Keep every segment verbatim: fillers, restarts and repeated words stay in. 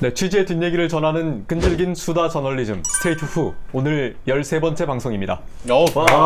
네, 취재 뒷얘기를 전하는 끈질긴 수다 저널리즘 스트레이트 후 오늘 열세 번째 방송입니다. 오, 와.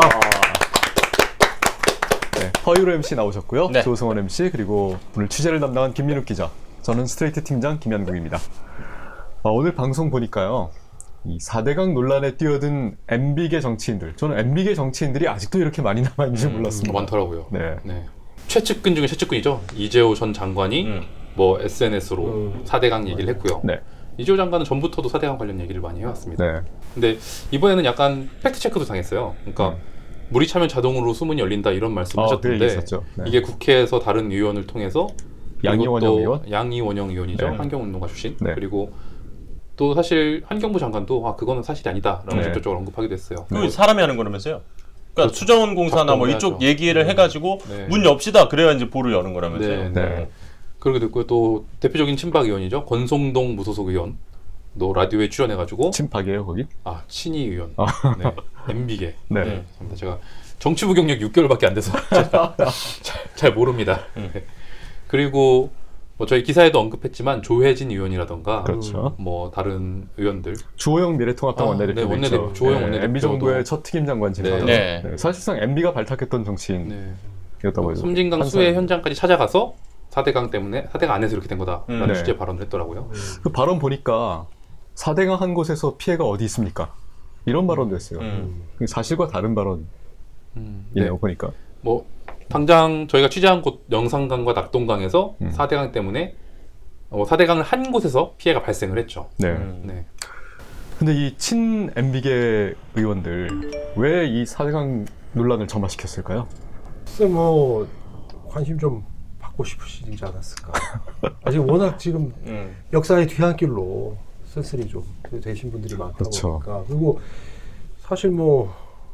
네, 허유로 엠씨 나오셨고요. 네. 조승원 엠씨 그리고 오늘 취재를 담당한 김민욱 기자, 저는 스트레이트 팀장 김현국입니다. 아, 오늘 방송 보니까요, 이 사대강 논란에 뛰어든 엠비계 정치인들, 저는 엠비계 정치인들이 아직도 이렇게 많이 남아있는지 음, 몰랐습니다. 많더라고요. 네. 네. 최측근 중에 최측근이죠. 이재호 전 장관이 음. 뭐 에스엔에스로 음. 사대강 얘기를 했고요. 네. 이재호 장관은 전부터도 사대강 관련 얘기를 많이 해왔습니다. 네. 근데 이번에는 약간 팩트 체크도 당했어요. 그러니까 음. 물이 차면 자동으로 수문이 열린다 이런 말씀을 아, 그 하셨던데 얘기 있었죠. 네. 이게 국회에서 다른 의원을 통해서 양이원영 의원? 양이원영 의원이죠. 네. 환경운동가 출신. 네. 그리고 또 사실 환경부 장관도 아 그거는 사실이 아니다라고 네. 직접적으로 언급하기도 했어요. 그 사람이 하는 거라면서요? 그러니까 그렇죠. 수자원 공사나 뭐 작동을 이쪽 하죠. 얘기를 해가지고 네. 문 엽시다 그래야 이제 보를 여는 거라면서요? 네, 네. 그렇게 됐고요. 또 대표적인 친박 의원이죠. 권성동 무소속 의원. 또 라디오에 출연해가지고 친박이에요 거기? 아 친이 의원. 아. 네. 엠비계. 네. 네. 제가 정치부 경력 육 개월밖에 안 돼서 잘, 잘 모릅니다. 음. 네. 그리고 뭐 저희 기사에도 언급했지만 조혜진 의원이라던가 그렇죠. 뭐 다른 의원들 주호영 미래통합당 아, 원내대표. 네, 원내대표, 주호영 원내대표도. 엠비 정부의 첫 특임 장관직이죠. 네. 네. 사실상 엠비가 발탁했던 정치인이었다고 네. 해요. 섬진강 수해 현장까지 찾아가서 사대강 때문에 사대강 안에서 이렇게 된 거다라는 음. 네. 취재 발언을 했더라고요. 그 발언 보니까 사대강 한 곳에서 피해가 어디 있습니까? 이런 발언도 했어요. 음. 사실과 다른 발언이네요, 음, 네. 보니까. 뭐 당장 저희가 취재한 곳 영산강과 낙동강에서 음. 사대강 때문에 어, 사대강을 한 곳에서 피해가 발생을 했죠. 네. 음. 네. 근데 이 친 엠비계 의원들 왜 이 사대강 논란을 점화시켰을까요? 글쎄 뭐 관심 좀 받고 싶으시지 않았을까. 아직 워낙 지금 음. 역사의 뒤안길로 쓸쓸히 좀 되신 분들이 많다 그렇죠. 보니까. 그리고 사실 뭐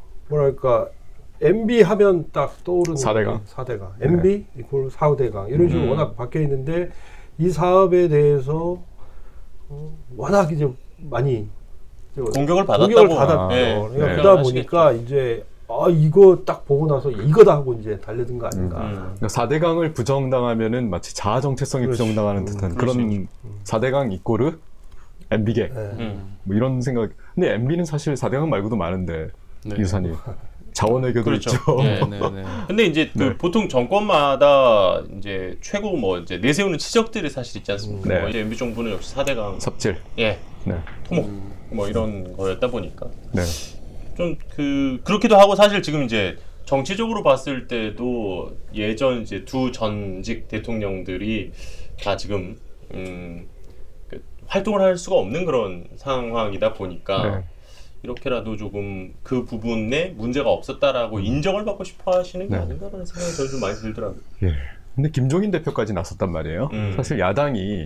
뭐랄까 엠비 하면 딱 떠오르는 사대강? 게 사대강, 엠비 이퀄 사대강 이런 식으로 음. 워낙 바뀌어 있는데 이 사업에 대해서 어, 워낙 이제 많이 공격을 받았다고. 공격을 받았죠. 네. 그러니까 네. 그러다 보니까 이제 아 이거 딱 보고 나서 이거다 하고 이제 달려든 거 아닌가. 음. 그러니까 사대강을 부정당하면은 마치 자아 정체성이 그렇지. 부정당하는 음, 듯한 그럴 수 그런 사대강 이꼬르 엠비계 네. 음. 뭐 이런 생각. 근데 엠비는 사실 사대강 말고도 많은데 네. 유산이 자원외교도 그렇죠. 있죠. 네. 네, 네, 네. 근데 이제 그 네. 보통 정권마다 이제 최고 뭐 이제 내세우는 치적들이 사실 있지 않습니까? 네. 뭐 이제 엠비 정부는 역시 사대강, 섭질. 예, 네. 토목 음. 뭐 이런 거였다 보니까 네. 좀 그 그렇기도 하고 사실 지금 이제 정치적으로 봤을 때도 예전 이제 두 전직 대통령들이 다 지금 음, 그 활동을 할 수가 없는 그런 상황이다 보니까 네. 이렇게라도 조금 그 부분에 문제가 없었다라고 인정을 받고 싶어 하시는 게 네. 아닌가라는 생각이 저는 좀 많이 들더라고요. 예. 근데 김종인 대표까지 나섰단 말이에요. 음. 사실 야당이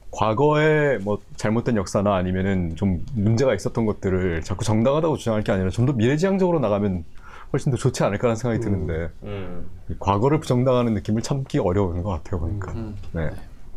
과거에 뭐 잘못된 역사나 아니면은 좀 문제가 있었던 것들을 자꾸 정당하다고 주장할 게 아니라 좀 더 미래지향적으로 나가면 훨씬 더 좋지 않을까라는 생각이 음. 드는데 음. 이 과거를 부정당하는 느낌을 참기 어려운 것 같아요 보니까. 음. 네.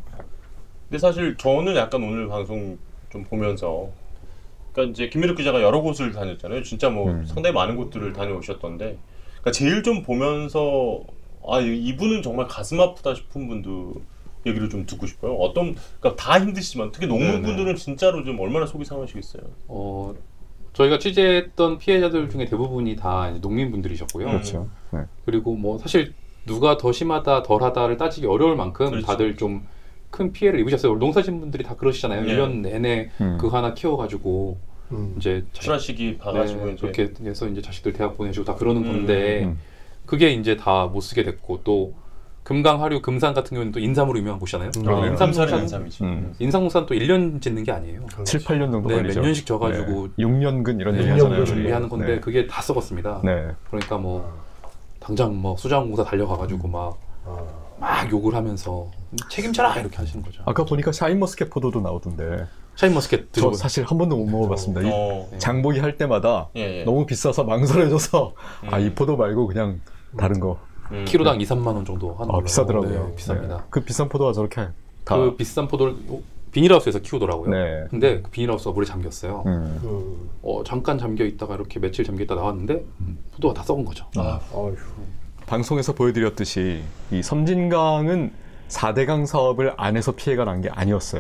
근데 사실 저는 약간 오늘 방송 좀 보면서 그러니까 이제 김민욱 기자가 여러 곳을 다녔잖아요. 진짜 뭐 음. 상당히 많은 곳들을 다녀오셨던데 그러니까 제일 좀 보면서 아 이분은 정말 가슴 아프다 싶은 분도 얘기를 좀 듣고 싶어요. 어떤 그러니까 다 힘드시지만 특히 농민분들은 네네. 진짜로 좀 얼마나 속이 상하시겠어요. 어, 저희가 취재했던 피해자들 중에 대부분이 다 이제 농민분들이셨고요. 그렇죠. 네. 그리고 뭐 사실 누가 더 심하다 덜하다를 따지기 어려울 만큼 그렇죠. 다들 좀 큰 피해를 입으셨어요. 농사진 분들이 다 그러시잖아요. 네. 일 년 내내 음. 그거 하나 키워가지고 음. 이제 자식, 출하시기 봐가지고 네, 이제 그렇게 해서 이제 자식들 대학 보내시고 다 그러는 음. 건데 음. 그게 이제 다 못 쓰게 됐고 또 금강, 하류, 금산 같은 경우는 또 인삼으로 유명한 곳이잖아요. 음. 아, 인삼 인삼살은 농사- 인삼이지. 음. 인삼농사는 또 일 년 짓는 게 아니에요. 칠, 팔 년 정도 네, 걸리죠. 몇 년씩 져가지고 네. 육 년근 이런 네, 얘기 육 하잖아요. 년근 준비하는 건데 네. 그게 다 썩었습니다. 네. 그러니까 뭐 당장 뭐 수자원공사 달려가가지고 막, 아. 막 욕을 하면서 책임져라 이렇게 하시는 거죠. 아까 보니까 샤인머스켓 포도도 나오던데 샤인머스켓 저 드셔보 사실 한 번도 못 먹어봤습니다. 이 어. 네. 장보기 할 때마다 예, 예. 너무 비싸서 망설여져서 음. 아, 이 포도 말고 그냥 다른 거. 음. 키로당 이, 삼만 원 정도 하는 아, 걸로. 비싸더라고요. 네, 비쌉니다. 네. 그 비싼 포도가 저렇게 다. 그 비싼 포도를 비닐하우스에서 키우더라고요. 네. 근데 그 비닐하우스가 물에 잠겼어요. 음. 음. 어, 잠깐 잠겨 있다가 이렇게 며칠 잠겨 있다 나왔는데 포도가 다 썩은 거죠. 아, 어휴. 방송에서 보여드렸듯이 이 섬진강은 사대강 사업을 안 해서 피해가 난 게 아니었어요.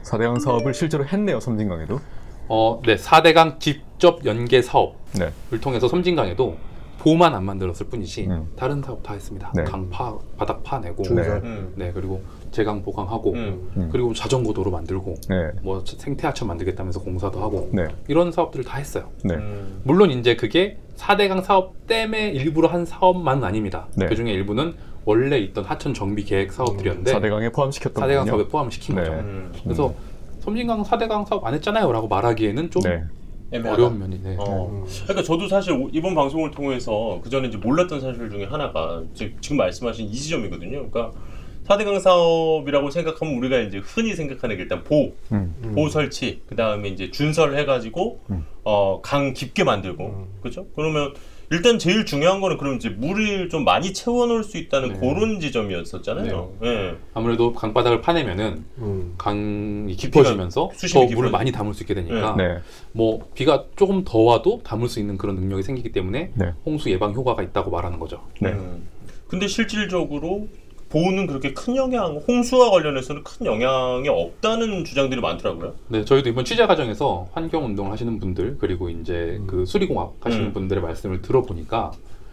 사대강 사업을 실제로 했네요, 섬진강에도. 어, 네, 사대강 직접 연계 사업을 네. 통해서 섬진강에도 보만 안 만들었을 뿐이지 음. 다른 사업 다 했습니다. 네. 강파, 바닥 파내고, 중설. 음. 네, 그리고 제강 보강하고, 음. 음. 그리고 자전거 도로 만들고, 네. 뭐 생태하천 만들겠다면서 공사도 하고, 네. 이런 사업들을 다 했어요. 네. 음. 물론 이제 그게 사대강 사업 때문에 일부러 한 사업만은 아닙니다. 네. 그 중에 일부는 원래 있던 하천 정비 계획 사업들이었는데 사대강에 포함시켰던 사대강 거군요. 사업에 포함시킨 네. 거죠. 음. 그래서 섬진강 사대강 사업 안 했잖아요 라고 말하기에는 좀 네. 애매하다. 어려운 면이네. 어. 그러니까 저도 사실 오- 이번 방송을 통해서 그 전에 이제 몰랐던 사실 중에 하나가 지- 지금 말씀하신 이 지점이거든요. 그러니까 사대강 사업이라고 생각하면 우리가 이제 흔히 생각하는 게 일단 보, 음. 보 설치, 그 다음에 이제 준설 해가지고 음. 어, 강 깊게 만들고, 음. 그렇죠? 그러면 일단 제일 중요한 거는 그럼 이제 물을 좀 많이 채워놓을 수 있다는 네. 그런 지점이었었잖아요. 예. 아무래도 강바닥을 파내면은 음. 강이 깊어지면서 수심이 더 물을 깊어지- 많이 담을 수 있게 되니까 네. 뭐 비가 조금 더 와도 담을 수 있는 그런 능력이 생기기 때문에 네. 홍수 예방 효과가 있다고 말하는 거죠. 네. 음. 근데 실질적으로 보호는 그렇게 큰 영향, 홍수와 관련해서는 큰 영향이 없다는 주장들이 많더라고요. 네, 저희도 이번 취재 과정에서 환경 운동을 하시는 분들 그리고 이제 그 수리공학 하시는 음. 분들의 말씀을 들어보니까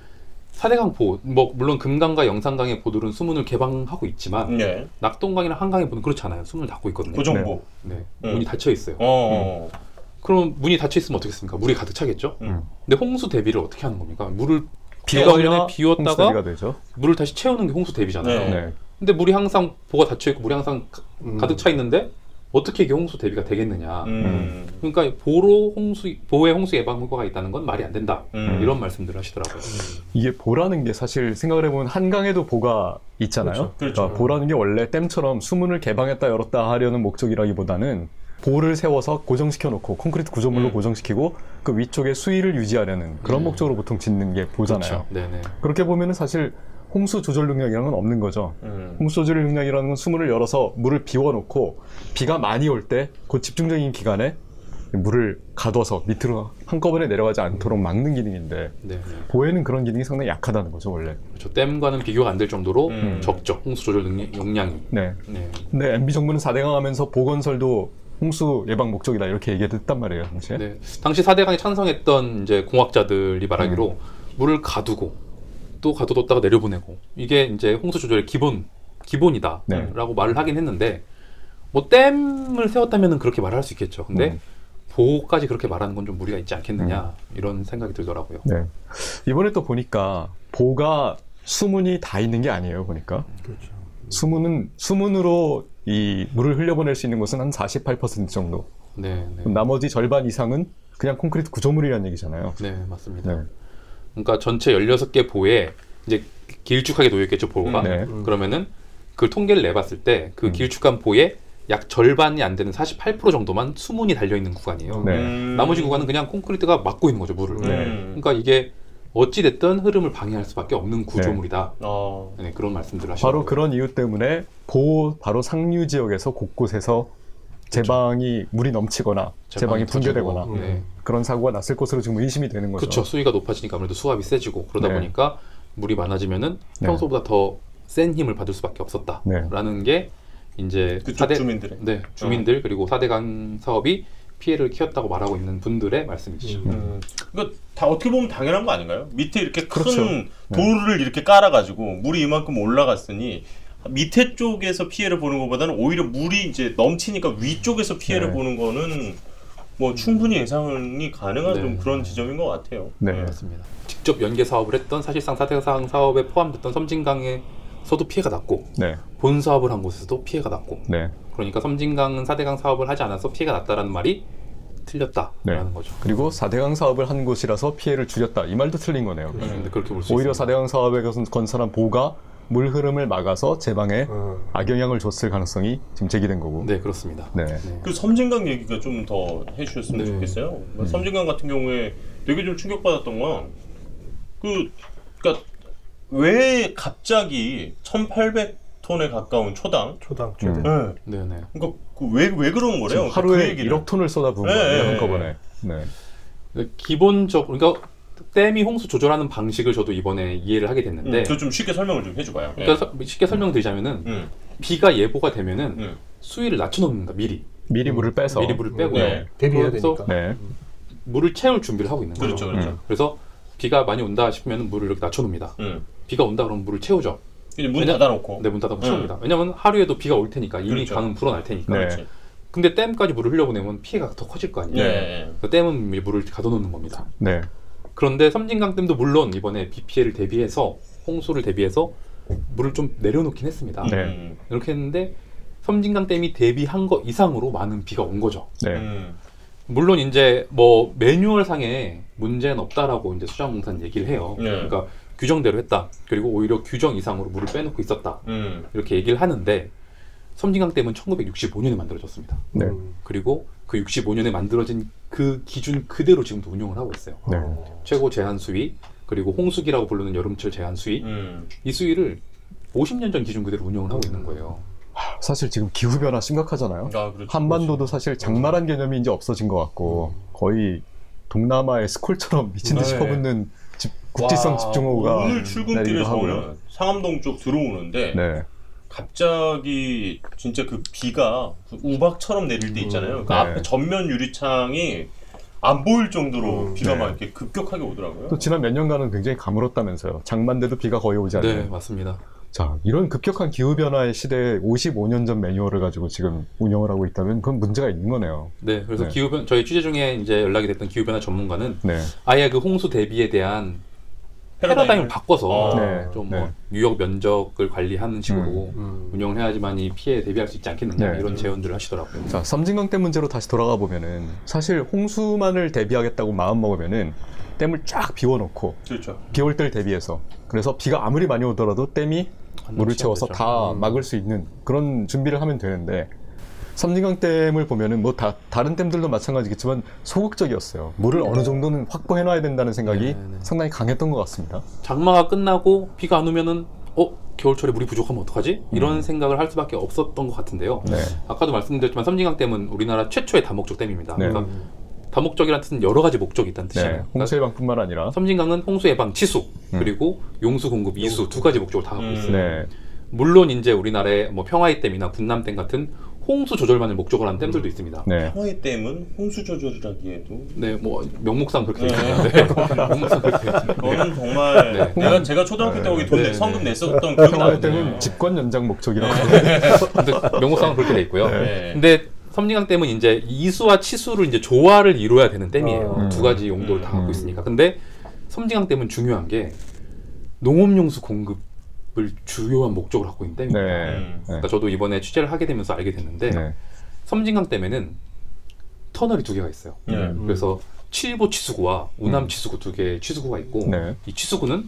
사대강 보, 뭐 물론 금강과 영산강의 보들은 수문을 개방하고 있지만 네. 낙동강이나 한강의 보는 그렇지 않아요. 수문을 닫고 있거든요. 고정보. 네, 음. 문이 닫혀 있어요. 어. 그럼 문이 닫혀 있으면 어떻겠습니까? 물이 가득 차겠죠. 음. 근데 홍수 대비를 어떻게 하는 겁니까? 물을 비가 비가 오면 오면 비웠다가 홍수 대비가 되죠. 물을 다시 채우는 게 홍수 대비잖아요. 네. 네. 근데 물이 항상 보가 닫혀 있고 물이 항상 가- 음. 가득 차 있는데 어떻게 이게 홍수 대비가 되겠느냐? 음. 그러니까 보로 홍수 보호에 홍수 예방 효과가 있다는 건 말이 안 된다. 음. 이런 말씀들을 하시더라고요. 이게 보라는 게 사실 생각을 해보면 한강에도 보가 있잖아요. 그렇죠. 그렇죠. 그러니까 보라는 게 원래 댐처럼 수문을 개방했다 열었다 하려는 목적이라기보다는 보를 세워서 고정시켜 놓고 콘크리트 구조물로 음. 고정시키고 그 위쪽에 수위를 유지하려는 그런 음. 목적으로 보통 짓는 게 보잖아요. 그렇죠. 네네. 그렇게 보면은 사실 홍수 조절 능력이라는 건 없는 거죠. 음. 홍수 조절 능력이라는 건 수문을 열어서 물을 비워놓고 비가 많이 올 때 그 집중적인 기간에 물을 가둬서 밑으로 한꺼번에 내려가지 않도록 막는 기능인데 네네. 보에는 그런 기능이 상당히 약하다는 거죠 원래. 그렇죠. 댐과는 비교가 안 될 정도로 음. 적죠. 홍수 조절 능력, 용량이. 네. 네. 근데 엠비 정부는 사대강 하면서 보건설도 홍수 예방 목적이다 이렇게 얘기했단 말이에요 당시에. 네. 당시 사대강에 찬성했던 이제 공학자들이 말하기로 음. 물을 가두고 또 가둬뒀다가 내려보내고 이게 이제 홍수 조절의 기본 기본이다라고 네. 말을 하긴 했는데 뭐 댐을 세웠다면은 그렇게 말할 수 있겠죠. 근데 음. 보호까지 그렇게 말하는 건 좀 무리가 있지 않겠느냐 이런 생각이 들더라고요. 네. 이번에 또 보니까 보가 수문이 다 있는 게 아니에요 보니까. 그렇죠. 수문은 수문으로 이 물을 흘려보낼 수 있는 곳은 한 사십팔 퍼센트 정도. 네, 네. 그럼 나머지 절반 이상은 그냥 콘크리트 구조물이라는 얘기잖아요. 네, 맞습니다. 네. 그러니까 전체 열여섯 개 보에 이제 길쭉하게 놓여있겠죠, 보호가. 네. 음. 그러면은 그 통계를 내봤을 때 그 음. 길쭉한 보에 약 절반이 안 되는 사십팔 퍼센트 정도만 수문이 달려있는 구간이에요. 네. 음. 나머지 구간은 그냥 콘크리트가 막고 있는 거죠, 물을. 네. 음. 그러니까 이게 어찌됐든 흐름을 방해할 수밖에 없는 구조물이다. 어. 네, 그런 말씀들을 하시더라고요. 바로 그런 이유 때문에 보호 바로 상류 지역에서 곳곳에서 제방이 물이 넘치거나 제방이 붕괴되거나 터지고, 네. 그런 사고가 났을 것으로 지금 의심이 되는 거죠. 그렇죠. 수위가 높아지니까 아무래도 수압이 세지고 그러다 네. 보니까 물이 많아지면은 네. 평소보다 더 센 힘을 받을 수밖에 없었다라는 네. 게 이제 그쪽 주민들의. 네, 주민들 그리고 사대강 사업이 피해를 키웠다고 말하고 있는 분들의 말씀이시죠. 음. 음. 그러니까 다 어떻게 보면 당연한 거 아닌가요? 밑에 이렇게 큰 그렇죠. 돌을 이렇게 깔아가지고 물이 이만큼 올라갔으니 밑에 쪽에서 피해를 보는 것보다는 오히려 물이 이제 넘치니까 위쪽에서 피해를 네. 보는 거는 뭐 충분히 예상이 가능한 네. 좀 그런 지점인 것 같아요. 네. 맞습니다. 직접 연계 사업을 했던 사실상 사대강 사업에 포함됐던 섬진강에서도 피해가 났고 네. 본 사업을 한 곳에서도 피해가 났고 네. 그러니까 섬진강은 사대강 사업을 하지 않아서 피해가 났다라는 말이 틀렸다라는 네. 거죠. 그리고 사대강 사업을 한 곳이라서 피해를 줄였다. 이 말도 틀린 거네요. 음, 근데 그렇게 볼 수 오히려 있습니다. 사대강 사업에 건설한 보가 물 흐름을 막아서 제방에 어. 악영향을 줬을 가능성이 지금 제기된 거고. 네, 그렇습니다. 네. 네. 그 섬진강 얘기가 좀 더 해주셨으면 네. 좋겠어요. 섬진강 같은 경우에 되게 좀 충격받았던 건 그, 그러니까 왜 갑자기 천팔백 톤에 가까운 초당, 초당 최대. 음. 네. 네, 네. 그러니까 왜왜 그런 거래요? 지금 하루에 그 얘기를. 일억 톤을 쏟아부은 네, 거예요 네, 한꺼번에. 네. 네. 기본적으로 그러니까 댐이 홍수 조절하는 방식을 저도 이번에 이해를 하게 됐는데 음, 그거 좀 쉽게 설명을 좀 해줘봐요. 예. 그러니까 서- 쉽게 설명드리자면은 음, 비가 예보가 되면은 음, 수위를 낮춰놓는다 미리. 미리 물을 빼서. 미리 물을 빼고요. 네. 대비해야 그래서 되니까. 네. 물을 채울 준비를 하고 있는 거죠. 그렇죠, 그렇죠. 음. 그래서 비가 많이 온다 싶으면 물을 이렇게 낮춰놓습니다. 음. 비가 온다 그러면 물을 채우죠. 이제 문 왜냐- 닫아놓고. 네, 문 닫아서 음. 채웁니다. 왜냐면 하루에도 비가 올 테니까 이미 그렇죠. 강은 불어날 테니까. 네. 그렇지. 근데 댐까지 물을 흘려보내면 피해가 더 커질 거 아니에요. 네. 그래서 댐은 물을 가둬놓는 겁니다. 네. 그런데 섬진강 댐도 물론 이번에 비 피해를 대비해서 홍수를 대비해서 물을 좀 내려놓긴 했습니다. 네. 음. 이렇게 했는데 섬진강 댐이 대비한 거 이상으로 많은 비가 온 거죠. 네. 음. 물론 이제 뭐 매뉴얼 상에 문제는 없다라고 이제 수자원공사는 얘기를 해요. 네. 그러니까 규정대로 했다. 그리고 오히려 규정 이상으로 물을 빼놓고 있었다. 음. 이렇게 얘기를 하는데 섬진강 댐은 천구백육십오 년에 만들어졌습니다. 네. 음. 그리고 그 육십오 년에 만들어진 그 기준 그대로 지금도 운영을 하고 있어요. 네. 최고 제한 수위 그리고 홍수기라고 부르는 여름철 제한 수위 음. 이 수위를 오십 년 전 기준 그대로 운영을 하고 있는 거예요. 사실 지금 기후 변화 심각하잖아요. 아, 그렇죠. 한반도도 사실 장마란 개념이 이제 없어진 것 같고 거의 동남아의 스콜처럼 미친 듯이 네. 퍼붓는 집- 국지성 와, 집중호우가 오늘 내리기도 출근길에 하고요. 저는 상암동 쪽 들어오는데 네. 갑자기 진짜 그 비가 그 우박처럼 내릴 때 있잖아요. 그 네. 앞에 전면 유리창이 안 보일 정도로 음, 비가 네. 막 이렇게 급격하게 오더라고요. 또 지난 몇 년간은 굉장히 가물었다면서요. 장마인데도 비가 거의 오지 않는. 네, 맞습니다. 자, 이런 급격한 기후 변화의 시대에 오십오 년 전 매뉴얼을 가지고 지금 운영을 하고 있다면 그건 문제가 있는 거네요. 네, 그래서 네. 기후변 저희 취재 중에 이제 연락이 됐던 기후변화 전문가는 네. 아예 그 홍수 대비에 대한 패러다임을 바꿔서 어. 네. 좀 뭐 네. 유역 면적을 관리하는 식으로 음. 운영을 해야지만 이 피해에 대비할 수 있지 않겠느냐 네. 이런 제언들을 하시더라고요. 자, 섬진강댐 문제로 다시 돌아가 보면은 사실 홍수만을 대비하겠다고 마음 먹으면은 댐을 쫙 비워놓고 그렇죠. 비 올 때를 대비해서 그래서 비가 아무리 많이 오더라도 댐이 물을 채워서 되죠. 다 음. 막을 수 있는 그런 준비를 하면 되는데 섬진강댐을 보면은 뭐 다 다른 댐들도 마찬가지겠지만 소극적이었어요. 물을 어느 정도는 확보해놔야 된다는 생각이 네, 네. 상당히 강했던 것 같습니다. 장마가 끝나고 비가 안 오면은 어 겨울철에 물이 부족하면 어떡하지? 이런 음. 생각을 할 수밖에 없었던 것 같은데요. 네. 아까도 말씀드렸지만 섬진강댐은 우리나라 최초의 다목적 댐입니다. 네. 그러니까 다목적이라는 뜻은 여러 가지 목적이 있다는 뜻이에요. 네. 홍수 예방뿐만 아니라 섬진강은 홍수 예방 치수 음. 그리고 용수 공급 이수 두 가지 목적을 다 갖고 음. 있어요. 네. 물론 이제 우리나라의 뭐 평화의 댐이나 분남댐 같은 홍수 조절만을 목적으로 하는 댐들도 있습니다. 네. 평화의 댐은 홍수 조절이라기에도 네, 뭐 명목상 그렇게 돼 네. 있습니다. 네. 명목상 그렇게 돼 있습니다. 저는 정말 네. 내가 제가 초등학교 때 거기 돈 네, 내, 성금 네. 냈었던 기억이 평화의 나거든요. 댐은 집권 연장 목적이라고. 근데 명목상은 그렇게 돼 있고요. 네. 근데 섬진강 댐은 이제 이수와 치수를 이제 조화를 이루어야 되는 댐이에요. 음. 두 가지 용도를 다 갖고 음. 있으니까. 근데 섬진강 댐은 중요한 게 농업용수 공급을 주요한 목적으로 갖고 있는 댐입니다. 네. 음. 네. 그러니까 저도 이번에 취재를 하게 되면서 알게 됐는데 네. 섬진강 댐에는 터널이 두 개가 있어요. 네. 음. 그래서 칠보 치수구와 우남 음. 치수구 두 개의 치수구가 있고 네. 이 치수구는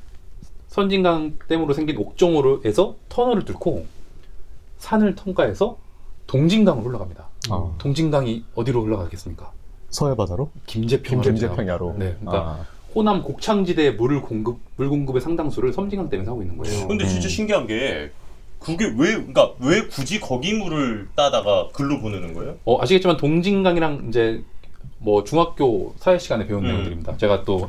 섬진강 댐으로 생긴 옥정호로에서 터널을 뚫고 산을 통과해서 동진강으로 올라갑니다. 아, 동진강이 어디로 올라가겠습니까? 서해 바다로? 김제평. 김제평야로. 네, 그러니까 아, 호남 곡창지대 물을 공급 물 공급의 상당수를 섬진강 댐에서 하고 있는 거예요. 근데 진짜 음. 신기한 게 그게 왜 그러니까 왜 굳이 거기 물을 따다가 글로 보내는 거예요? 어, 아시겠지만 동진강이랑 이제 뭐 중학교 사회 시간에 배운 음. 내용들입니다. 제가 또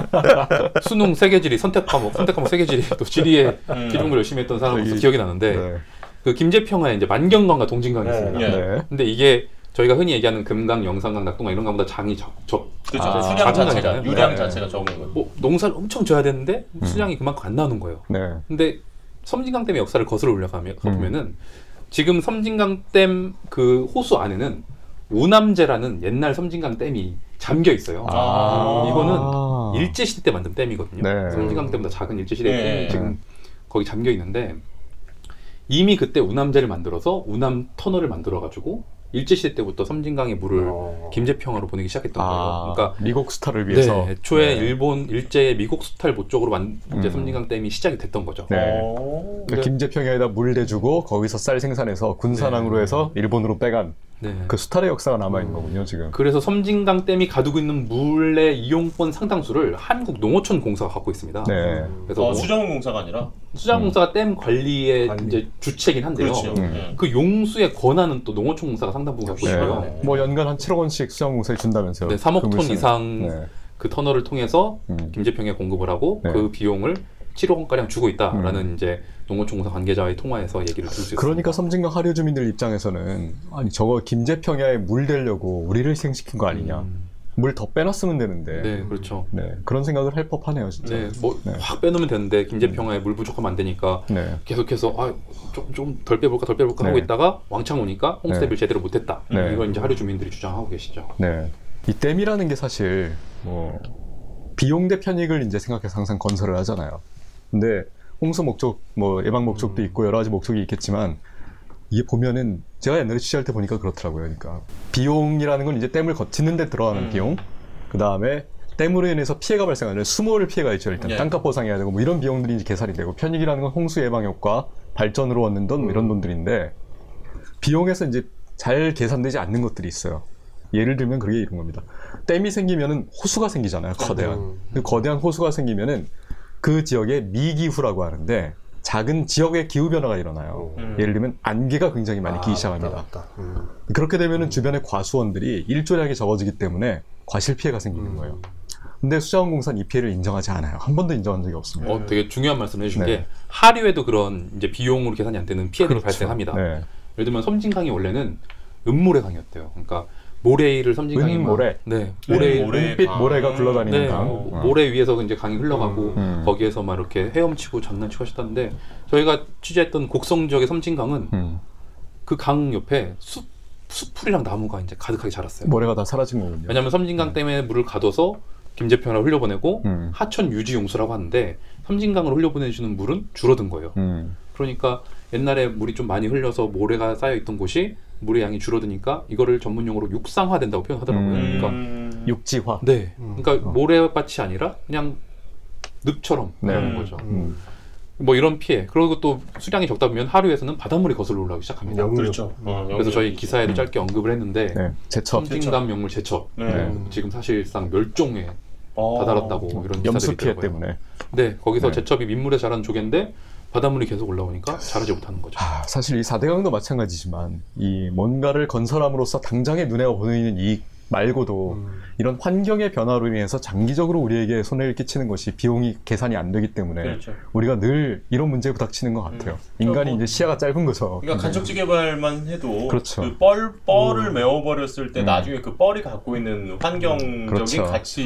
수능 세계지리 선택 과목 선택 과목 세계지리 또 지리에 음. 기록을 열심히 했던 사람으로서 저기- 기억이 나는데 네. 그 김제평야에 이제 만경강과 동진강이 네. 있습니다. 예. 네. 근데 이게 저희가 흔히 얘기하는 금강, 영산강, 낙동강 이런 강보다 장이 적, 적 그렇죠. 아, 수량 작은 자체가 강이잖아요. 유량 네. 자체가 적은 거예요. 뭐 농사를 엄청 져야 되는데 수량이 그만큼 안 나오는 거예요. 네. 근데 섬진강 댐의 역사를 거슬러 올라가면 음. 보면은 지금 섬진강 댐 그 호수 안에는 우남제라는 옛날 섬진강 댐이 잠겨 있어요. 아. 이거는 일제 시대 때 만든 댐이거든요. 네. 섬진강 댐보다 작은 일제 시대 네. 댐이 지금 거기 잠겨 있는데 이미 그때 우남제를 만들어서 우남 터널을 만들어 가지고 일제 시대 때부터 섬진강의 물을 어. 김제평야로 보내기 시작했던 아, 거예요. 그러니까 미국 수탈을 위해서. 네, 애초에 네. 일본 일제의 미국 수탈 목적으로 만 이제 음. 섬진강 댐이 시작이 됐던 거죠. 네. 어. 그러니까 김제평야에다 물 대주고 거기서 쌀 생산해서 군산항으로 네. 해서 일본으로 빼간 네. 그 수탈의 역사가 남아 있는 거군요 지금. 그래서 섬진강 댐이 가두고 있는 물의 이용권 상당수를 한국 농어촌 공사가 갖고 있습니다. 네. 그래서 어, 뭐 수자원 공사가 아니라 수자공사가 댐 관리의 관리. 이제 주체긴 한데요. 그렇죠. 음. 예. 그 용수의 권한은 또 농어촌 공사가 상당 부분 갖고 네. 있고요. 네. 뭐 연간 한 칠억 원씩 수자원공사에 준다면서요. 네, 삼억 그 톤 물량을. 이상 네. 그 터널을 통해서 음. 김제평에 공급을 하고 네. 그 비용을 칠억 원가량 주고 있다라는 음. 이제 농어촌공사 관계자와의 통화에서 얘기를 들을 수 있습니다. 그러니까 섬진강 하류 주민들 입장에서는 아니 저거 김제평야에 물 대려고 우리를 희생시킨 거 아니냐. 음. 물 더 빼놨으면 되는데. 네, 그렇죠. 네, 그런 생각을 할 법하네요, 진짜. 네, 뭐 네. 확 빼놓으면 되는데 김제평야에 물 부족하면 안 되니까 네. 계속해서 아, 좀 좀 덜 빼볼까 덜 빼볼까 네. 하고 있다가 왕창 오니까 홍수대비를 제대로 못했다. 네. 이건 이제 하류 주민들이 주장하고 계시죠. 네. 이 댐이라는 게 사실 뭐 비용 대 편익을 이제 생각해서 항상 건설을 하잖아요. 근데 홍수 목적, 뭐 예방 목적도 있고 여러 가지 목적이 있겠지만 이게 보면은 제가 옛날에 취재할 때 보니까 그렇더라고요. 그러니까 비용이라는 건 이제 댐을 거치는 데 들어가는 음. 비용, 그 다음에 댐으로 인해서 피해가 발생하는 수몰 피해가 있죠. 일단 예. 땅값 보상해야 되고 뭐 이런 비용들이 이제 계산이 되고 편익이라는 건 홍수 예방 효과, 발전으로 얻는 돈 뭐 이런 돈들인데 비용에서 이제 잘 계산되지 않는 것들이 있어요. 예를 들면 그게 이런 겁니다. 댐이 생기면은 호수가 생기잖아요. 거대한. 음. 그 거대한 호수가 생기면은 그 지역에 미기후라고 하는데 작은 지역의 기후 변화가 일어나요. 음. 예를 들면 안개가 굉장히 많이 끼기 시작합니다. 맞다, 맞다. 음. 그렇게 되면은 주변의 과수원들이 일조량이 적어지기 때문에 과실 피해가 생기는 거예요. 근데 수자원공사는 이 피해를 인정하지 않아요. 한 번도 인정한 적이 없습니다. 어, 되게 중요한 말씀을 해주신 네. 게 하류에도 그런 이제 비용으로 계산이 안 되는 피해들이 그렇죠. 발생합니다. 네. 예를 들면 섬진강이 원래는 은모래 강이었대요. 그러니까 모래를 섬진강이 막- 은모래? 네, 모래, 모래. 은빛 아. 모래가 굴러다니는 네, 강. 어, 어. 모래 위에서 이제 강이 흘러가고 음. 거기에서 막 이렇게 헤엄치고 장난치고 하셨다는데 저희가 취재했던 곡성 지역의 섬진강은 음. 그 강 옆에 숲, 숲풀이랑 나무가 이제 가득하게 자랐어요. 모래가 다 사라진 거군요. 왜냐하면 섬진강 때문에 물을 가둬서 김제평야로 흘려보내고 음. 하천 유지 용수라고 하는데 섬진강으로 흘려보내주는 물은 줄어든 거예요. 음. 그러니까 옛날에 물이 좀 많이 흘려서 모래가 쌓여 있던 곳이 물의 양이 줄어드니까 이거를 전문용어로 육상화된다고 표현하더라고요. 음. 그러니까 음. 육지화. 네, 음. 그러니까 모래밭이 아니라 그냥 늪처럼 네. 되는 거죠. 음. 뭐 이런 피해. 그리고 또 수량이 적다 보면 하류에서는 바닷물이 거슬러 올라오기 시작합니다. 영역. 그렇죠. 어, 그래서 저희 영역이 기사에도 음. 짧게 언급을 했는데 네. 제첩. 섬진강 명물 제첩 네. 네. 지금 사실상 멸종에 어. 다다랐다고 이런 염수 기사들이 피해 있더라고요. 때문에. 네, 거기서 네. 제첩이 민물에 자란 조개인데 바닷물이 계속 올라오니까 자라지 못하는 거죠. 아, 사실 이 사대강도 마찬가지지만 이 뭔가를 건설함으로써 당장의 눈에 보이는 이익 말고도 음. 이런 환경의 변화로 인해서 장기적으로 우리에게 손해를 끼치는 것이 비용이 계산이 안 되기 때문에 그렇죠. 우리가 늘 이런 문제에 부닥치는 것 같아요. 음. 인간이 뭐- 이제 시야가 짧은 거죠. 그러니까 간척지 개발만 해도 그렇죠. 그 뻘, 뻘을 메워버렸을 때 음. 나중에 그 뻘이 갖고 있는 환경적인 그렇죠.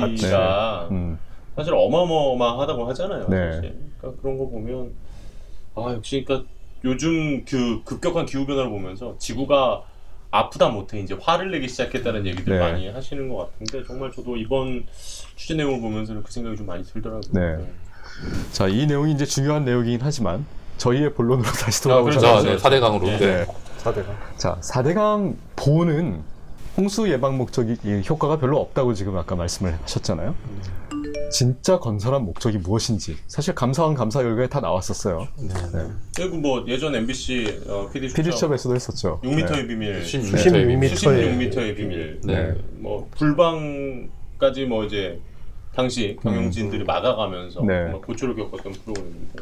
가치가 음. 사실 어마어마하다고 하잖아요. 네. 사실. 그러니까 그런 거 보면 아 역시 그러니까 요즘 그 급격한 기후 변화를 보면서 지구가 아프다 못해 이제 화를 내기 시작했다는 얘기들 네. 많이 하시는 것 같은데 정말 저도 이번 취재 내용을 보면서는 그 생각이 좀 많이 들더라고요. 네. 자, 이 내용이 이제 중요한 내용이긴 하지만 저희의 본론으로 다시 아, 그렇죠. 돌아오자면 자, 네, 사대강으로. 네. 네. 사대강. 자, 사대강 보는 홍수 예방 목적이 이 효과가 별로 없다고 지금 아까 말씀을 하셨잖아요. 진짜 건설한 목적이 무엇인지 사실 감사원 감사 결과에 다 나왔었어요. 네. 네. 그리고 뭐 예전 엠비씨 어, 피디 피디 수첩에서도 했었죠. 육 미터의 네. 비밀, 수심 수심 육 미터의 미터. 수심 미터의 육 미터의 비밀, 네. 뭐 불방까지 뭐 이제 당시 경영진들이 막아가면서 네. 정말 고초를 겪었던 프로그램인데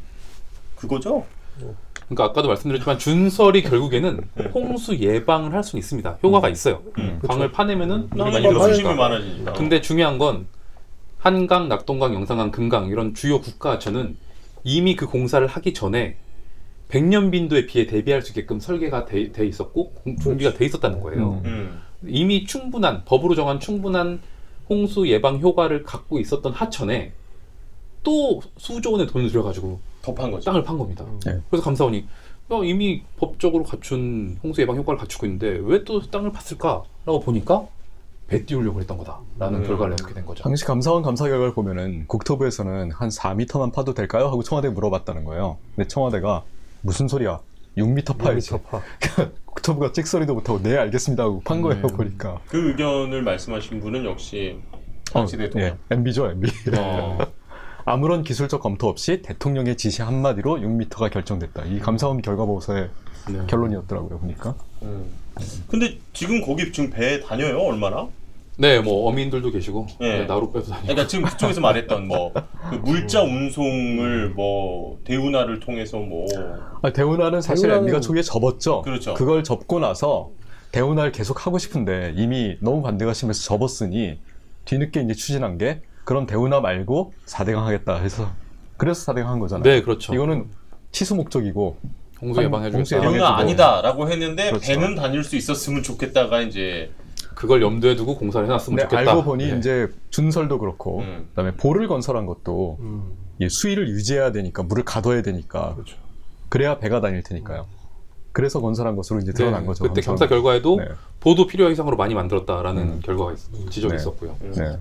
그거죠? 그러니까 아까도 말씀드렸지만 준설이 결국에는 홍수 예방을 할 수는 있습니다. 효과가 있어요. 음. 강을 파내면은 물이 많이 그러니까 수심이 들어가니까. 많아지니까. 근데 중요한 건 한강, 낙동강, 영산강, 금강 이런 주요 국가하천은 이미 그 공사를 하기 전에 백년 빈도에 비해 대비할 수 있게끔 설계가 돼, 돼 있었고 공- 준비가 돼 있었다는 거예요. 음. 음. 이미 충분한 법으로 정한 충분한 홍수 예방 효과를 갖고 있었던 하천에 또 수조 원의 돈을 들여가지고 더 판 거죠. 땅을 판 겁니다. 네. 그래서 감사원이 야, 이미 법적으로 갖춘 홍수 예방 효과를 갖추고 있는데 왜 또 땅을 팠을까라고 보니까 배 띄우려고 했던 거다라는 음. 결과를 내놓게 된 거죠. 당시 감사원 감사 결과를 보면은 국토부에서는 한 사 미터만 파도 될까요? 하고 청와대에 물어봤다는 거예요. 근데 청와대가 무슨 소리야? 육 미터 파야지. 육 미터 파. 국토부가 찍소리도 못하고 네 알겠습니다 하고 판 거예요. 음. 보니까. 그 의견을 말씀하신 분은 역시 당시 대통령. 예, 엠비죠 엠비. 어, 아무런 기술적 검토 없이 대통령의 지시 한마디로 육 미터가 결정됐다. 이 감사원 결과 보고서의 네. 결론이었더라고요. 보니까. 음. 근데 지금 거기 지금 배 다녀요? 얼마나? 네, 뭐 어민들도 계시고 예. 네, 나루 빼도 다니고. 그러니까 지금 그쪽에서 말했던 뭐 그 물자 운송을 뭐 대운하를 통해서 뭐 아, 대운하는 사실 대운하는- 엠비가 초기에 접었죠. 그렇죠. 그걸 접고 나서 대운하를 계속 하고 싶은데 이미 너무 반대가 심해서 접었으니 뒤늦게 이제 추진한 게 그럼 대운하 말고 사대강 하겠다 해서 그래서 사 대강 한 거잖아요. 네, 그렇죠. 이거는 치수 목적이고 홍수 예방해 홍수 주겠다. 예방해 이거는 해주고. 아니다라고 했는데 그렇죠. 배는 다닐 수 있었으면 좋겠다가 이제 그걸 염두에 두고 공사를 해놨으면 근데 좋겠다. 알고 보니 네. 이제 준설도 그렇고 음. 그다음에 보를 건설한 것도 음. 이 수위를 유지해야 되니까 물을 가둬야 되니까 그렇죠. 그래야 배가 다닐 테니까요. 그래서 건설한 것으로 이제 드러난 네, 거죠. 그때 항상. 감사 결과에도 네. 보도 필요 이상으로 많이 만들었다라는 음. 결과가 있, 지적이 네. 있었고요. 음. 네.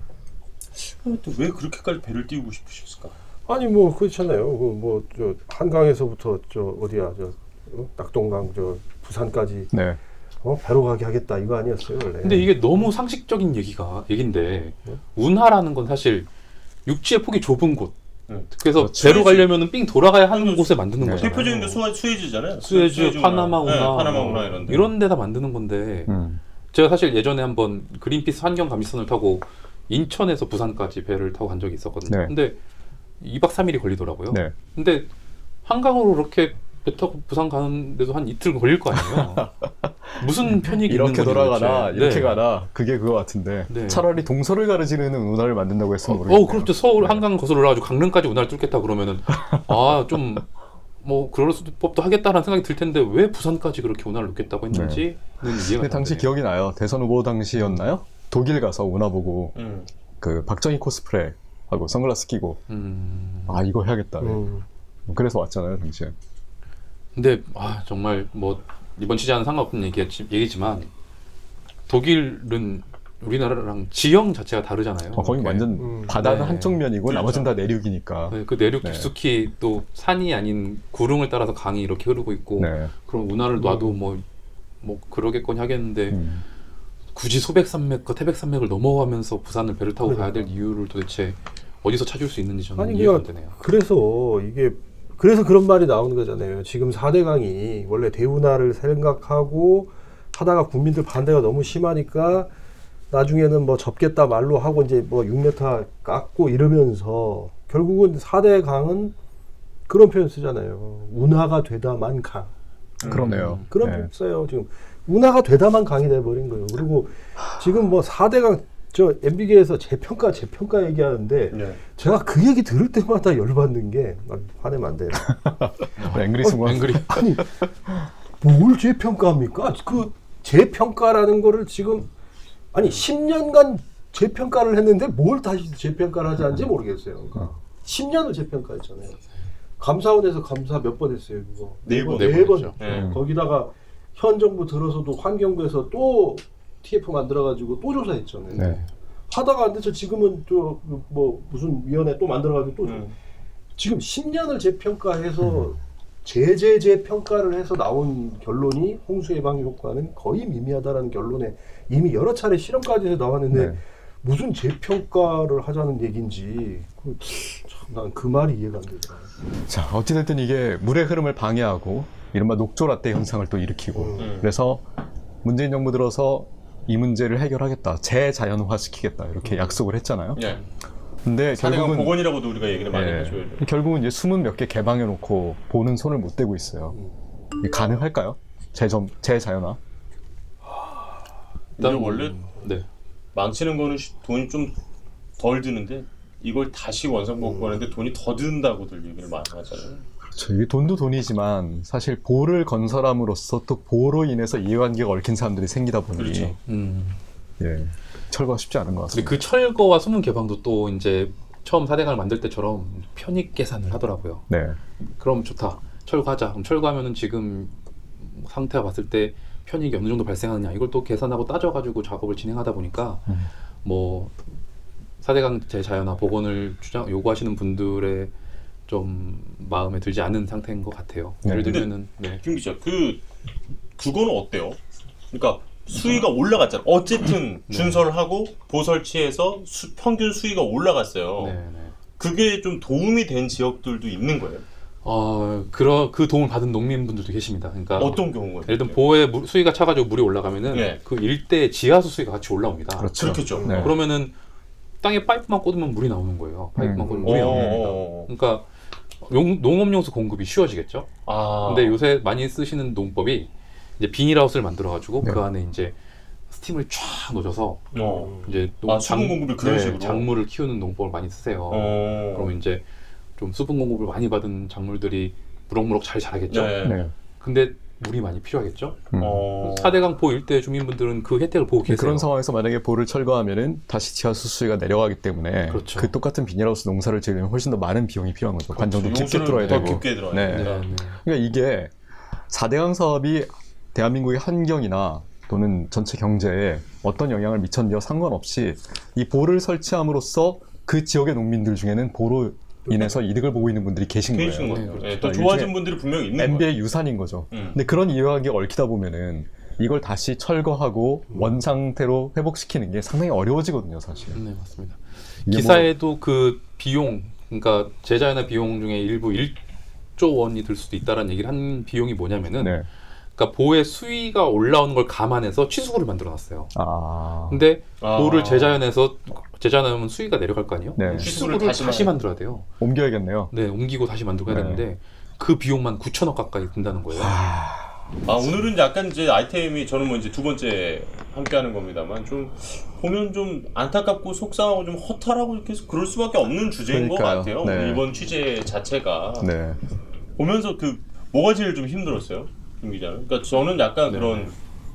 또 왜 그렇게까지 배를 띄우고 싶으셨을까? 아니 뭐 그렇잖아요. 뭐 저 한강에서부터 저 어디야 저 어? 낙동강 저 부산까지 네. 어? 배로 가게 하겠다 이거 아니었어요 원래. 근데 이게 너무 상식적인 얘기가 얘긴데 네? 운하라는 건 사실 육지의 폭이 좁은 곳. 음. 그래서 그렇죠. 배로 가려면은 삥 돌아가야 하는 곳에 만드는 네. 거잖아요. 대표적인 게 수아, 수에즈잖아요. 수에즈, 수에즈 파나마 운하. 운하, 네, 파나마 운하 이런 데. 이런 데다 만드는 건데 음. 제가 사실 예전에 한번 그린피스 환경 감시선을 타고 인천에서 부산까지 배를 타고 간 적이 있었거든요. 네. 근데 이박 삼일이 걸리더라고요. 네. 근데 한강으로 이렇게 배 타고 부산 가는데도 한 이틀 걸릴 거 아니에요. 무슨 편익이 있는 이렇게 거지 돌아가나 도대체. 이렇게 네. 가나 그게 그거 같은데 네. 차라리 동서를 가르치는 운하를 만든다고 어, 했으면 모르겠네요. 어, 그렇죠. 서울 한강 거슬러 올라가지고 강릉까지 운하를 뚫겠다 그러면은 아 좀 뭐 그럴 수도 법도 하겠다라는 생각이 들 텐데 왜 부산까지 그렇게 운하를 놓겠다고 했는지는 이해가 근데 당시 안 되네요. 기억이 나요. 대선 후보 당시였나요? 독일 가서 운하 보고 음. 그 박정희 코스프레 하고 선글라스 끼고 음. 아 이거 해야겠다. 음. 그래서 왔잖아요 당시에. 근데 아 정말 뭐 이번 취재와는 상관없는 얘기, 얘기지만 독일은 우리나라랑 지형 자체가 다르잖아요. 어, 거기 이렇게. 완전 음. 바다는 네. 한쪽 면이고 그렇죠. 나머지는 다 내륙이니까. 네, 그 내륙 네. 깊숙이 또 산이 아닌 구릉을 따라서 강이 이렇게 흐르고 있고 네. 그럼 운하를 놔도 뭐 뭐 그러겠거니 하겠는데 음. 굳이 소백산맥과 태백산맥을 넘어가면서 부산을 배를 타고 가야 될 이유를 도대체 어디서 찾을 수 있는지 저는 아니, 이해가 안 그러니까 되네요. 그래서 이게 그래서 그런 말이 나오는 거잖아요. 지금 사 대강이 원래 대운하를 생각하고 하다가 국민들 반대가 너무 심하니까 나중에는 뭐 접겠다 말로 하고 이제 뭐 육 미터 깎고 이러면서 결국은 사 대강은 그런 표현 쓰잖아요. 운하가 되다만 강. 그러네요. 그런 네. 표현 써요. 지금 운하가 되다만 강이 돼버린 거예요. 그리고 지금 뭐 사 대강 저 엠비계에서 재평가 재평가 얘기하는데 네. 제가 그 얘기 들을 때마다 열받는 게 아, 화내면 안 돼요. 앵그리 승원. 앵그리. 아니 뭘 재평가합니까? 그 재평가라는 거를 지금 아니 십 년간 재평가를 했는데 뭘 다시 재평가를 하지 않는지 모르겠어요. 그러니까 십 년을 재평가했잖아요. 감사원에서 감사 몇 번 했어요, 그거? 네 번. 네 네 번. 번이죠. 네. 음. 거기다가 현 정부 들어서도 환경부에서 또 티에프 만들어가지고 또 조사했잖아요. 네. 하다가 안 돼서 지금은 또 뭐 무슨 위원회 또 만들어가지고 또 음. 지금 십 년을 재평가해서 재재재평가를 해서 나온 결론이 홍수 예방 효과는 거의 미미하다라는 결론에 이미 여러 차례 실험까지 해서 나왔는데 네. 무슨 재평가를 하자는 얘기인지 그, 참 난 그 말이 이해가 안 되더라고요. 자 어찌됐든 이게 물의 흐름을 방해하고 이른바 녹조라떼 현상을 또 일으키고 음. 그래서 문재인 정부 들어서 이 문제를 해결하겠다. 재자연화 시키겠다. 이렇게 약속을 했잖아요. 네. 근데 사대강 결국은 복원이라고도 우리가 얘기를 많이 예, 하죠. 결국은 이제 숨은 몇 개 개방해 놓고 보는 손을 못 대고 있어요. 이게 가능할까요? 재점 재자연화? 근데 원래 네. 망치는 거는 시- 돈이 좀 덜 드는데 이걸 다시 원상복구하는데 돈이 더 든다고들 얘기를 많이 하잖아요. 그렇죠. 이게 돈도 돈이지만 사실 보를 건설함으로써 또 보로 인해서 이해관계가 얽힌 사람들이 생기다 보니 그렇죠. 음. 예, 철거가 쉽지 않은 것 근데 같습니다. 그 철거와 수문 개방도 또 이제 처음 사대강을 만들 때처럼 편익 계산을 하더라고요. 네, 그럼 좋다. 철거하자. 그럼 철거하면은 지금 상태가 봤을 때 편익이 어느 정도 발생하느냐 이걸 또 계산하고 따져가지고 작업을 진행하다 보니까 음. 뭐 사대강 재자연화 복원을 주장 요구하시는 분들의 좀 마음에 들지 않은 상태인 것 같아요. 네. 예를 들면은 네. 김 기자, 그 그거는 어때요? 그러니까 수위가 올라갔잖아. 어쨌든 준설을 하고 보설치해서 수, 평균 수위가 올라갔어요. 네, 네. 그게 좀 도움이 된 지역들도 있는 거예요. 어, 그러 그 도움을 받은 농민분들도 계십니다. 그러니까 어떤 경우가 예를 들면 있나요? 보호에 물, 수위가 차가지고 물이 올라가면은 네. 그 일대 지하수 수위가 같이 올라옵니다. 그렇죠. 그렇겠죠. 네. 그러면은 땅에 파이프만 꽂으면 물이 나오는 거예요. 파이프만 음. 꽂으면 물이 어, 나오는 어, 겁니다. 어. 그러니까 용, 농업용수 공급이 쉬워지겠죠. 아. 근데 요새 많이 쓰시는 농법이 이제 비닐하우스를 만들어가지고 네. 그 안에 이제 스팀을 쫙 넣어줘서 어. 이제 아, 수분 공급을 그런 식으로? 작물을 키우는 농법을 많이 쓰세요. 어. 그러면 이제 좀 수분 공급을 많이 받은 작물들이 무럭무럭 잘 자라겠죠. 네. 네. 근데 물이 많이 필요하겠죠. 음. 어. 사대강 포 일대 주민분들은 그 혜택을 보고 계세요. 그런 상황에서 만약에 보를 철거하면은 다시 지하수 수위가 내려가기 때문에 그렇죠. 그 똑같은 비닐하우스 농사를 지으려면 훨씬 더 많은 비용이 필요한 거죠. 관정도 깊게 용수를 뚫어야 더 되고. 깊게 들어야 네. 되니까. 네, 네. 그러니까 이게 사대강 사업이 대한민국의 환경이나 또는 전체 경제에 어떤 영향을 미쳤는지와 상관없이 이 보를 설치함으로써 그 지역의 농민들 중에는 보로 인해서 이득을 보고 있는 분들이 계신 거예요. 계신 거예요. 네, 그렇죠. 네, 또 아, 좋아진 일종의 분들이 분명히 있는 거예요. 엠비의 유산인 거죠. 음. 근데 그런 이해관계가 얽히다 보면은 이걸 다시 철거하고 원 상태로 회복시키는 게 상당히 어려워지거든요, 사실. 네, 맞습니다. 이게 기사에도 그 비용, 그러니까 제자연의 비용 중에 일부 일조 원이 들 수도 있다라는 얘기를 한 비용이 뭐냐면은 네. 그러니까 보의 수위가 올라오는 걸 감안해서 취수구를 만들어놨어요. 아. 근데 아. 보를 제자연에서 제자연하면 수위가 내려갈 거 아니에요? 네. 취수구를 취수구를 다시, 다시 만들어야 돼요. 옮겨야겠네요. 네, 옮기고 다시 만들고 해야 네. 되는데 그 비용만 구천억 가까이 든다는 거예요. 아, 오늘은 약간 이제 아이템이 저는 뭐 이제 두 번째 함께하는 겁니다만 좀 보면 좀 안타깝고 속상하고 좀 허탈하고 계속 그럴 수밖에 없는 주제인 그러니까요. 것 같아요. 네. 이번 취재 자체가 네. 보면서 그 뭐가 제일 좀 힘들었어요, 김 기자는? 그러니까 저는 약간 네. 그런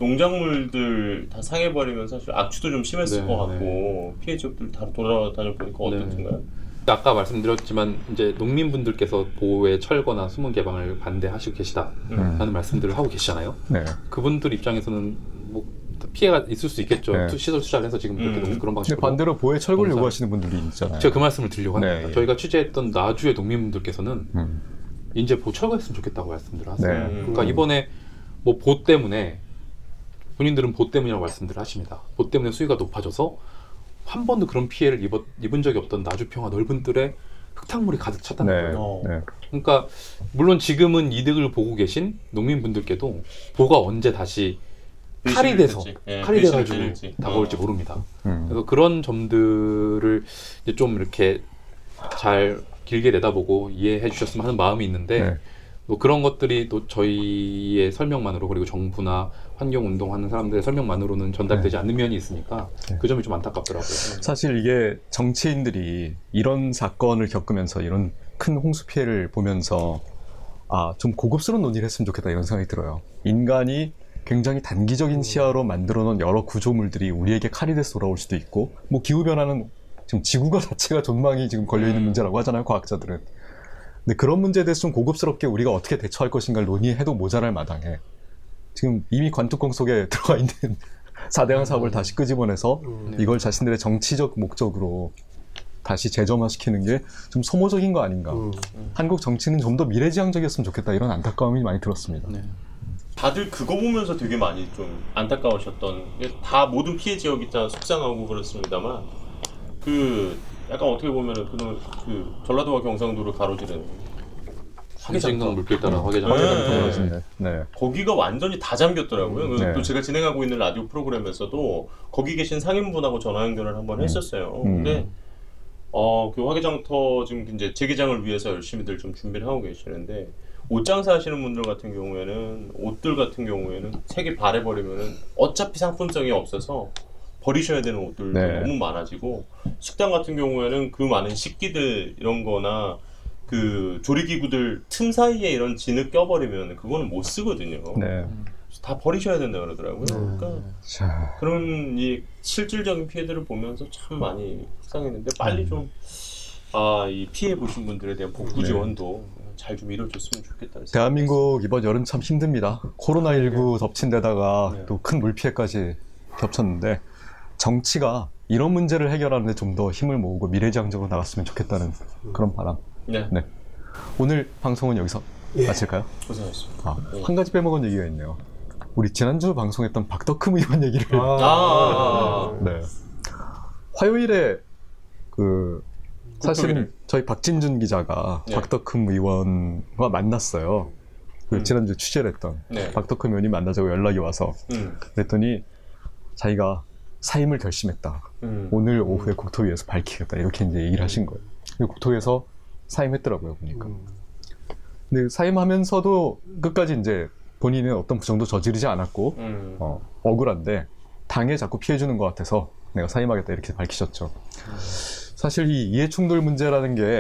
농작물들 다 상해버리면 사실 악취도 좀 심했을 네, 것 같고 피해 지역들 다 돌아다녀 보니까 네. 어떻든가요? 아까 말씀드렸지만 이제 농민분들께서 보호의 철거나 수문 개방을 반대하시고 계시다라는 음. 말씀들을 하고 계시잖아요. 네. 그분들 입장에서는 뭐 피해가 있을 수 있겠죠. 네. 투- 시설 투자를 해서 지금 그렇게 음. 농- 그런 근데 방식으로. 반대로 보의 철거를 농사- 요구하시는 분들이 있잖아요. 제가 그 말씀을 드리려고 네, 합니다. 예. 저희가 취재했던 나주의 농민분들께서는 음. 이제 보 철거했으면 좋겠다고 말씀들을 하세요. 네. 그러니까 이번에 뭐 보 때문에 본인들은 보 때문이라고 말씀들을 하십니다. 보 때문에 수위가 높아져서 한 번도 그런 피해를 입었, 입은 적이 없던 나주평화 넓은 뜰에 흙탕물이 가득 찼다는 네. 거예요. 어. 네. 그러니까 물론 지금은 이득을 보고 계신 농민분들께도 보가 언제 다시 칼이 돼서 될지, 예, 칼이 배신을 돼가지고 때릴지. 다가올지 어. 모릅니다. 음. 그래서 그런 점들을 이제 좀 이렇게 잘 길게 내다보고 이해해 주셨으면 하는 마음이 있는데 네. 뭐 그런 것들이 또 저희의 설명만으로 그리고 정부나 환경 운동하는 사람들의 설명만으로는 전달되지 네. 않는 면이 있으니까 네. 그 점이 좀 안타깝더라고요. 사실 이게 정치인들이 이런 사건을 겪으면서 이런 큰 홍수 피해를 보면서 아, 좀 고급스러운 논의를 했으면 좋겠다 이런 생각이 들어요. 인간이 굉장히 단기적인 시야로 만들어 놓은 여러 구조물들이 우리에게 칼이 돼서 돌아올 수도 있고 뭐 기후변화는 지금 지구가 자체가 전망이 지금 걸려있는 음. 문제라고 하잖아요, 과학자들은. 근데 그런 문제에 대해서 좀 고급스럽게 우리가 어떻게 대처할 것인가를 논의해도 모자랄 마당에 지금 이미 관뚜껑 속에 들어가 있는 사대강 사업을 다시 끄집어내서 음. 이걸 자신들의 정치적 목적으로 다시 재점화시키는 게 좀 소모적인 거 아닌가. 음. 한국 정치는 좀 더 미래지향적이었으면 좋겠다 이런 안타까움이 많이 들었습니다. 네. 다들 그거 보면서 되게 많이 좀 안타까우셨던 게 다 모든 피해 지역이 다 속상하고 그렇습니다만 그 약간 어떻게 보면은 그, 그 전라도와 경상도를 가로지르는 화개장터 물길 따라 네. 화개장터 네. 네. 네. 거기가 완전히 다 잠겼더라고요. 그 네. 또 제가 진행하고 있는 라디오 프로그램에서도 거기 계신 상인분하고 전화 연결을 한번 했었어요. 음. 근데 어, 그 화개장터 지금 이제 재개장을 위해서 열심히들 좀 준비를 하고 계시는데 옷 장사하시는 분들 같은 경우에는 옷들 같은 경우에는 색이 바래버리면은 어차피 상품성이 없어서 버리셔야 되는 옷들도 네. 너무 많아지고 식당 같은 경우에는 그 많은 식기들 이런 거나 그 조리기구들 틈 사이에 이런 진흙 껴버리면 그거는 못 쓰거든요. 네. 다 버리셔야 된다 그러더라고요. 음. 그러니까 자, 그런 이 실질적인 피해들을 보면서 참 많이 속상했는데 빨리 좀 아, 이 피해 보신 분들에 대한 복구 네. 지원도 잘 좀 이루어졌으면 좋겠다. 대한민국 이번 여름 참 힘듭니다. 코로나십구 덮친 데다가 네. 또 큰 물피해까지 겹쳤는데 정치가 이런 문제를 해결하는데 좀 더 힘을 모으고 미래지향적으로 나갔으면 좋겠다는 그런 바람. 네, 네. 오늘 방송은 여기서 예. 마칠까요? 고생하셨습니다. 아, 한 가지 빼먹은 얘기가 있네요. 우리 지난주 방송했던 박덕흠 의원 얘기를 아, 아, 네. 화요일에 그 사실은 토요일에. 저희 박진준 기자가 네. 박덕흠 의원과 만났어요. 그 음. 지난주 취재를 했던 네. 박덕흠 의원이 만나자고 연락이 와서 음, 그랬더니 자기가 사임을 결심했다. 음. 오늘 오후에 국토위에서 밝히겠다. 이렇게 이제 얘기를 하신 거예요. 그리고 국토위에서 사임했더라고요, 보니까. 음. 근데 사임하면서도 끝까지 이제 본인은 어떤 부정도 저지르지 않았고 음. 어, 억울한데 당에 자꾸 피해주는 것 같아서 내가 사임하겠다 이렇게 밝히셨죠. 사실 이 이해충돌 문제라는 게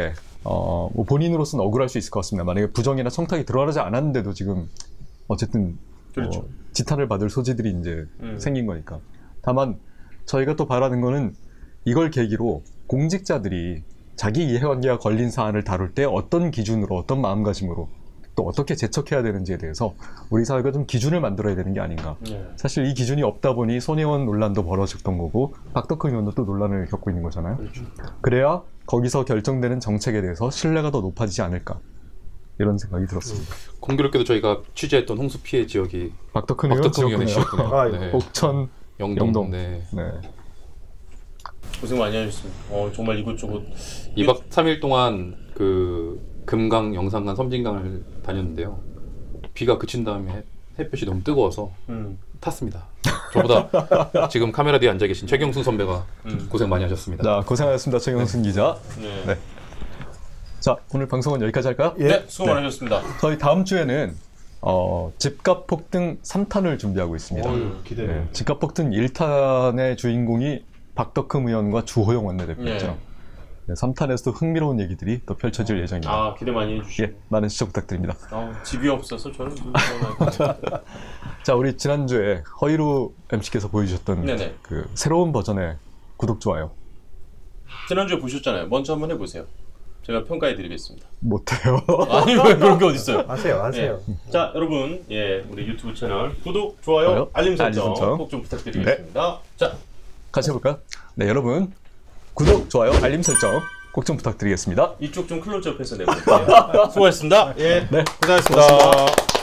어, 뭐 본인으로서는 억울할 수 있을 것 같습니다. 만약에 부정이나 청탁이 들어가지 않았는데도 지금 어쨌든 그렇죠. 어, 지탄을 받을 소지들이 이제 음. 생긴 거니까. 다만 저희가 또 바라는 거는 이걸 계기로 공직자들이 자기 이해관계가 걸린 사안을 다룰 때 어떤 기준으로 어떤 마음가짐으로 또 어떻게 제척해야 되는지에 대해서 우리 사회가 좀 기준을 만들어야 되는 게 아닌가. 네. 사실 이 기준이 없다 보니 손혜원 논란도 벌어졌던 거고 박덕흠 의원도 또 논란을 겪고 있는 거잖아요. 그렇죠. 그래야 거기서 결정되는 정책에 대해서 신뢰가 더 높아지지 않을까 이런 생각이 들었습니다. 공교롭게도 저희가 취재했던 홍수 피해 지역이 박덕흠 의원 박덕흠 의원의 지역군요. 지역군요. 아이고. 네. 옥천, 영동. 영동. 네. 네. 고생 많이 하셨습니다. 어, 정말 이곳저곳 이 박 삼 일 동안 그 금강, 영산강, 섬진강을 다녔는데요. 비가 그친 다음에 햇볕이 너무 뜨거워서 음. 탔습니다. 저보다 지금 카메라 뒤에 앉아 계신 최경순 선배가 음. 고생 많이 하셨습니다. 자, 고생하셨습니다. 최경순 기자. 네. 네. 자, 오늘 방송은 여기까지 할까요? 예. 네, 수고 많으셨습니다. 저희 다음 주에는 어, 집값 폭등 삼 탄을 준비하고 있습니다. 어휴, 기대돼. 네, 집값 폭등 일 탄의 주인공이 박덕흠 의원과 주호영 원내대표였죠. 네. 네, 삼 탄에서도 흥미로운 얘기들이 또 펼쳐질 예정입니다. 아, 기대 많이 해주시고. 예, 많은 시청 부탁드립니다. 아, 집이 없어서 저는 좀 자, 우리 지난주에 허이루 엠씨께서 보여주셨던 네네. 그 새로운 버전의 구독, 좋아요 지난주에 보셨잖아요. 먼저 한번 해보세요. 제가 평가해드리겠습니다. 못해요. 아니, 왜 그런 게 어딨어요? 하세요, 하세요. 예. 자, 여러분, 예, 우리 유튜브 채널 구독, 좋아요, 좋아요, 알림 설정 알림 설정. 꼭 좀 부탁드리겠습니다. 자, 같이 해볼까요? 네, 여러분 구독, 좋아요, 알림 설정 꼭 좀 부탁드리겠습니다. 이쪽 좀 클로즈업해서 내볼게요. 수고하셨습니다. 예, 네, 고생하셨습니다. 고맙습니다.